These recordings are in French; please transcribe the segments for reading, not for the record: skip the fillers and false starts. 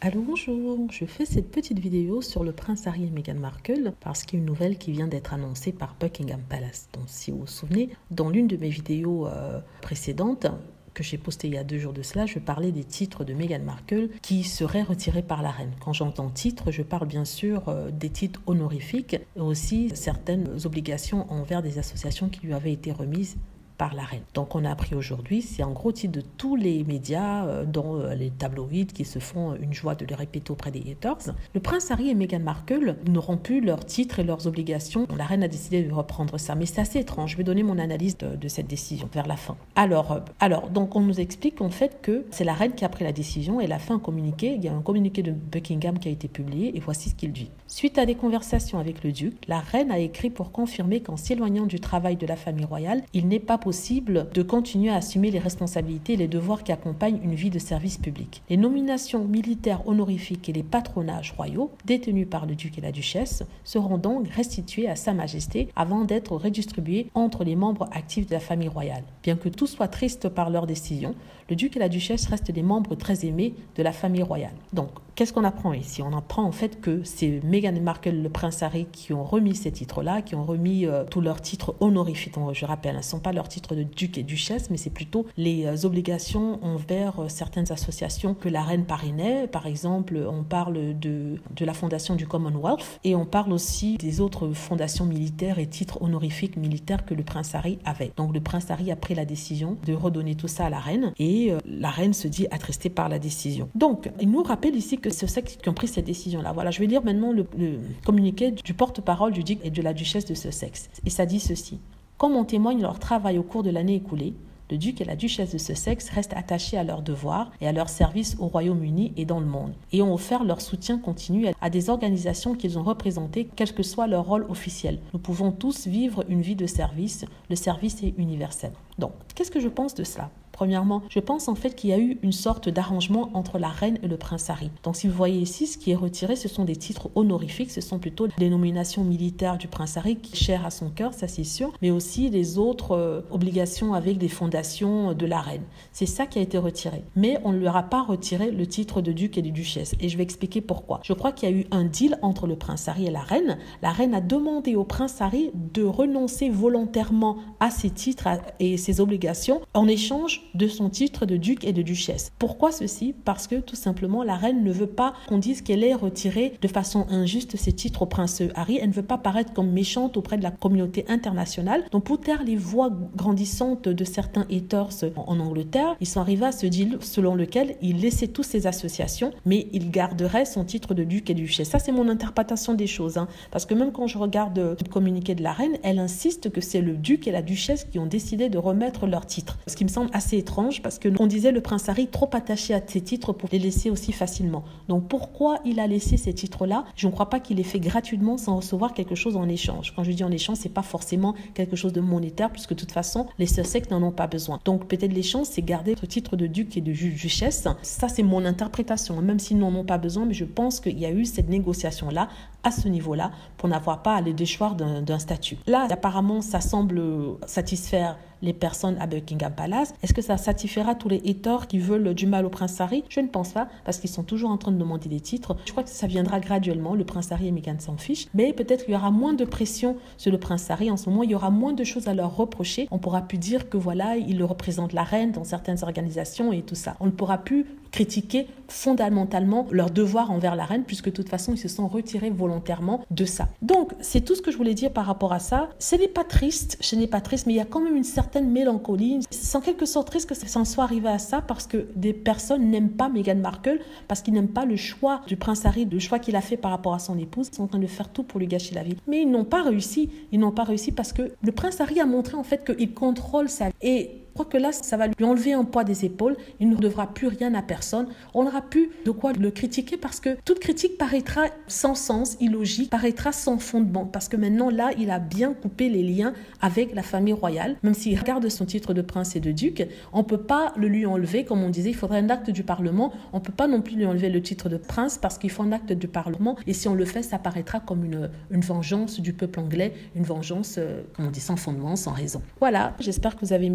Allô, bonjour, je fais cette petite vidéo sur le prince Harry et Meghan Markle parce qu'il y a une nouvelle qui vient d'être annoncée par Buckingham Palace. Donc si vous vous souvenez, dans l'une de mes vidéos précédentes, que j'ai postée il y a 2 jours de cela, je parlais des titres de Meghan Markle qui seraient retirés par la reine. Quand j'entends titres, je parle bien sûr des titres honorifiques et aussi certaines obligations envers des associations qui lui avaient été remises par la reine. Donc on a appris aujourd'hui, c'est en gros titre de tous les médias, dont les tabloïds qui se font une joie de le répéter auprès des haters. Le prince Harry et Meghan Markle n'auront plus leurs titres et leurs obligations. La reine a décidé de reprendre ça, mais c'est assez étrange. Je vais donner mon analyse de cette décision vers la fin. Alors, donc on nous explique en fait que c'est la reine qui a pris la décision. Elle a fait un communiqué. Il y a un communiqué de Buckingham qui a été publié et voici ce qu'il dit. Suite à des conversations avec le duc, la reine a écrit pour confirmer qu'en s'éloignant du travail de la famille royale, il n'est pas possible de continuer à assumer les responsabilités et les devoirs qui accompagnent une vie de service public. Les nominations militaires honorifiques et les patronages royaux détenus par le duc et la duchesse seront donc restitués à Sa Majesté avant d'être redistribués entre les membres actifs de la famille royale. Bien que tout soit triste par leur décision, le duc et la duchesse restent des membres très aimés de la famille royale. Donc, qu'est-ce qu'on apprend ici? On apprend en fait que c'est Meghan Markle, le prince Harry, qui ont remis ces titres-là, qui ont remis tous leurs titres honorifiques. Je rappelle, ce ne sont pas leurs titres de duc et duchesse, mais c'est plutôt les obligations envers certaines associations que la reine parrainait. Par exemple, on parle de la fondation du Commonwealth et on parle aussi des autres fondations militaires et titres honorifiques militaires que le prince Harry avait. Donc le prince Harry a pris la décision de redonner tout ça à la reine et la reine se dit attristée par la décision. Donc, il nous rappelle ici que c'est ceux qui ont pris cette décision-là. Voilà, je vais lire maintenant le communiqué du porte-parole du duc et de la duchesse de Sussex. Et ça dit ceci. Comme en témoigne leur travail au cours de l'année écoulée, le duc et la duchesse de Sussex restent attachés à leurs devoirs et à leur service au Royaume-Uni et dans le monde, et ont offert leur soutien continu à des organisations qu'ils ont représentées, quel que soit leur rôle officiel. Nous pouvons tous vivre une vie de service. Le service est universel. Donc, qu'est-ce que je pense de cela ? Premièrement, je pense en fait qu'il y a eu une sorte d'arrangement entre la reine et le prince Harry. Donc si vous voyez ici, ce qui est retiré, ce sont des titres honorifiques, ce sont plutôt les nominations militaires du prince Harry qui est cher à son cœur, ça c'est sûr, mais aussi les autres obligations avec des fondations de la reine. C'est ça qui a été retiré. Mais on ne leur a pas retiré le titre de duc et de duchesse. Et je vais expliquer pourquoi. Je crois qu'il y a eu un deal entre le prince Harry et la reine. La reine a demandé au prince Harry de renoncer volontairement à ses titres et ses obligations en échange de son titre de duc et de duchesse. Pourquoi ceci? Parce que tout simplement la reine ne veut pas qu'on dise qu'elle ait retiré de façon injuste ses titres au prince Harry. Elle ne veut pas paraître comme méchante auprès de la communauté internationale. Donc pour taire les voix grandissantes de certains haters en Angleterre, ils sont arrivés à ce deal selon lequel il laissait toutes ces associations, mais il garderait son titre de duc et de duchesse. Ça c'est mon interprétation des choses, parce que même quand je regarde le communiqué de la reine, elle insiste que c'est le duc et la duchesse qui ont décidé de remettre leur titre. Ce qui me semble assez étrange parce que on disait le prince Harry trop attaché à ses titres pour les laisser aussi facilement. Donc pourquoi il a laissé ces titres-là? Je ne crois pas qu'il ait fait gratuitement sans recevoir quelque chose en échange. Quand je dis en échange, c'est pas forcément quelque chose de monétaire puisque de toute façon les Sussex n'en ont pas besoin. Donc peut-être l'échange c'est garder ce titre de duc et de duchesse. Ça c'est mon interprétation, même s'ils n'en ont pas besoin, mais je pense qu'il y a eu cette négociation-là à ce niveau-là pour n'avoir pas à les déchoir d'un statut. Là, apparemment, ça semble satisfaire les personnes à Buckingham Palace. Est-ce que ça satisfera tous les haters qui veulent du mal au prince Harry? Je ne pense pas, parce qu'ils sont toujours en train de demander des titres. Je crois que ça viendra graduellement. Le prince Harry et Meghan s'en fichent, mais peut-être qu'il y aura moins de pression sur le prince Harry. En ce moment, il y aura moins de choses à leur reprocher. On pourra plus dire que voilà, il représente la reine dans certaines organisations et tout ça. On ne pourra plus critiquer fondamentalement leur devoir envers la reine, puisque de toute façon, ils se sont retirés volontairement de ça. Donc, c'est tout ce que je voulais dire par rapport à ça. Ce n'est pas triste, mais il y a quand même une certaine mélancolie. C'est en quelque sorte triste que ça en soit arrivé à ça, parce que des personnes n'aiment pas Meghan Markle, parce qu'ils n'aiment pas le choix du prince Harry, le choix qu'il a fait par rapport à son épouse. Ils sont en train de faire tout pour lui gâcher la vie. Mais ils n'ont pas réussi. Ils n'ont pas réussi parce que le prince Harry a montré en fait qu'il contrôle sa vie. Et je crois que là, ça va lui enlever un poids des épaules. Il ne devra plus rien à personne. On n'aura plus de quoi le critiquer parce que toute critique paraîtra sans sens, illogique, paraîtra sans fondement. Parce que maintenant, là, il a bien coupé les liens avec la famille royale. Même s'il garde son titre de prince et de duc, on ne peut pas le lui enlever. Comme on disait, il faudrait un acte du Parlement. On ne peut pas non plus lui enlever le titre de prince parce qu'il faut un acte du Parlement. Et si on le fait, ça paraîtra comme une vengeance du peuple anglais, une vengeance, comme on dit, sans fondement, sans raison. Voilà, j'espère que vous avez aimé la vidéo.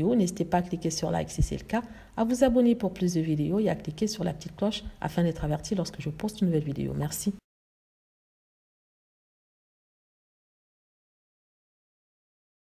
vidéo. N'hésitez pas à cliquer sur like si c'est le cas, à vous abonner pour plus de vidéos et à cliquer sur la petite cloche afin d'être averti lorsque je poste une nouvelle vidéo. Merci.